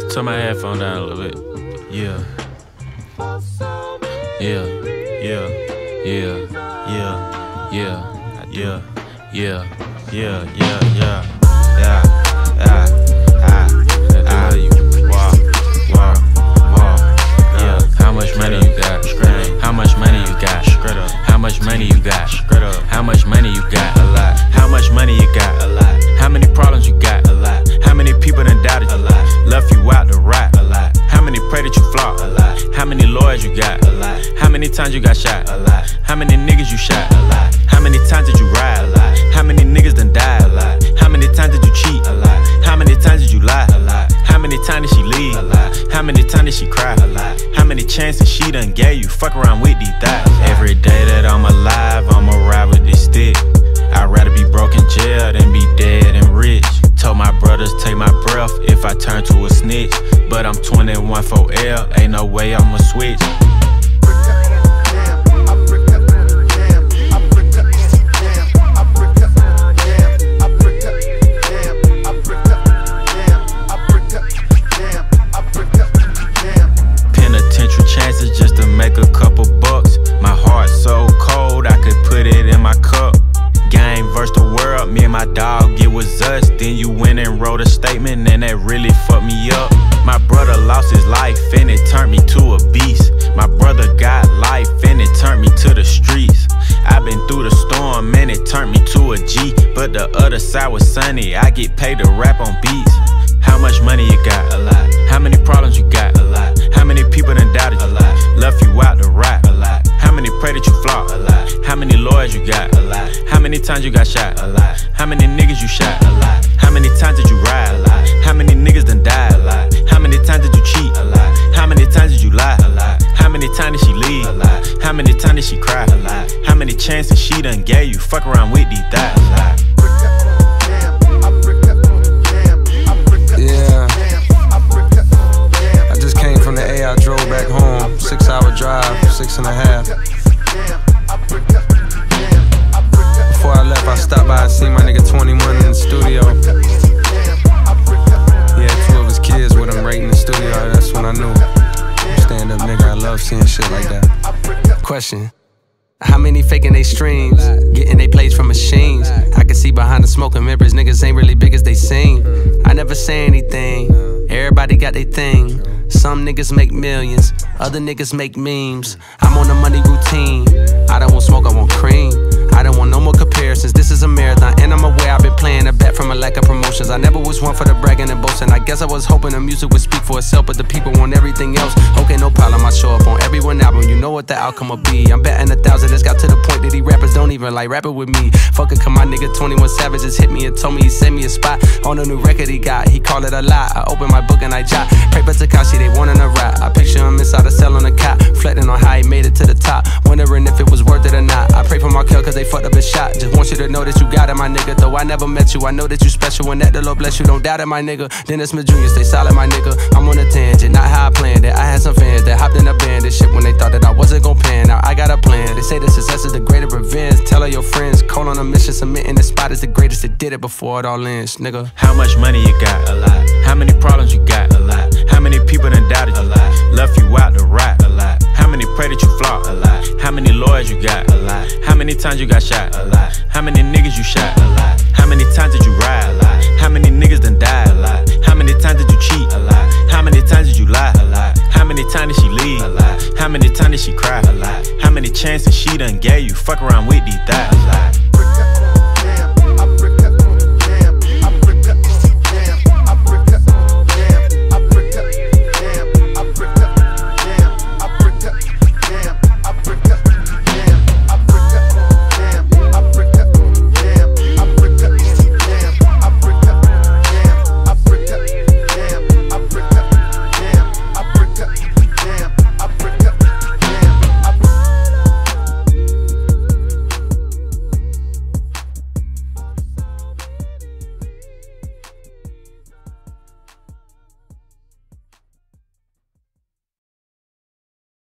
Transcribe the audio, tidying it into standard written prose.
Turn my headphone down a little bit. Yeah. Yeah. Yeah. Yeah. Yeah. Yeah. Yeah. Yeah. Yeah. Yeah. Yeah. How much money you got? How much money you got? How much money you got? How much money you got? A lot. How much money you got? A lot. How many problems you got? A lot. How many people done doubted you? A lot. Left you out to rot? A lot. How many pray that you flop? A lot. How many lawyers you got? A lot. How many times you got shot? A lot. How many niggas you shot? A lot. How many times did you ride? A lot. How many niggas done died? A lot. How many times did you cheat? A lot. How many times did you lie? A lot. How many times did she leave? A lot. How many times did she cry? A lot. How many chances she done gave you? Fuck around with these thoughts. Every day that I'm alive, I'ma ride with this stick. I'd rather be broke in jail than be dead and rich. Told my brothers take my breath if I turn to a snitch. But I'm 21 for L, ain't no way I'ma switch. Penitentiary chances just to make a couple bucks. My heart so cold I could put it in my cup. Game versus the world, me and my dog, it was us. Then you went and wrote a statement and that really fucked me up. My brother lost his life and it turned me to a beast. My brother got life and it turned me to the streets. I've been through the storm and it turned me to a G. But the other side was sunny, I get paid to rap on beats. How much money you got? A lot. How many problems you got? A lot. How many people done doubted you? A lot. Left you out to rot? A lot. How many pray that you flop? A lot. How many lawyers you got? A lot. How many times you got shot? A lot. How many niggas you shot? A lot. How many times did you ride? A lot. How many niggas done died? A lot. How many times did you cheat? A lot. How many times did you lie? A lot. How many times did she leave? A lot. How many times did she cry? A lot. How many chances she done gave you? Fuck around with these thoughts. Yeah, I just came from the A, I drove back home. 6-hour drive, 6.5. Before I left, I stopped by and seen my nigga 21 in the studio. He had 2 of his kids with him right in the studio. That's when I knew. Stand up nigga, I love seeing shit like that. Question: how many faking they streams, getting they plays from machines? I can see behind the smoke and mirrors, niggas ain't really big as they seem. I never say anything, everybody got their thing. Some niggas make millions, other niggas make memes. I'm on a money routine, I don't want smoke, I want cream. I don't want no more comparisons, this is a marathon. And I'm aware I've been playing a bet from a lack of promotions. I never was one for the bragging and boasting. I guess I was hoping the music would speak for itself, but the people want everything else. Okay, no problem, I show up on every one album, you know what the outcome will be. I'm betting 1,000, it's got to the point that these rappers don't even like rapping with me. Fuck it, come my nigga 21 Savage just hit me and told me he sent me a spot on a new record he got. He called it a lie, I open my book and I jot. Pray for Takashi, they wanting a rap. I picture him inside a cell on a cot, reflecting on how he made it to the top, wondering if it was worth it or not. I pray for Markel cause they fucked up his shot. Just want you to know that you got it, my nigga. Though I never met you, I know that you special and that the Lord bless you. Don't doubt it, my nigga. Dennis Smith Jr., stay solid, my nigga. I'm on a tangent, not how I planned it. I had some fans that hopped in a band and shit when they thought that I wasn't gon' pan. Now I got a plan. They say the success is the greater revenge. Tell all your friends, call on a mission, submitting the spot is the greatest that did it before it all ends, nigga. How much money you got? A lot. How many problems you got? A lot. How many people done doubted you? A lot. Left you out to rot? A lot. How many pray that you flop? A lot. How many lawyers you got? A lot. How many times you got shot? A lot. How many niggas you shot? A lot. How many times did you ride? A lot. How many niggas done died? A lot. How many times did you cheat? A lot. How many times did you lie? A lot. How many times did she leave? A lot. How many times did she cry? A lot. How many chances she done gave you? Fuck around with these thoughts.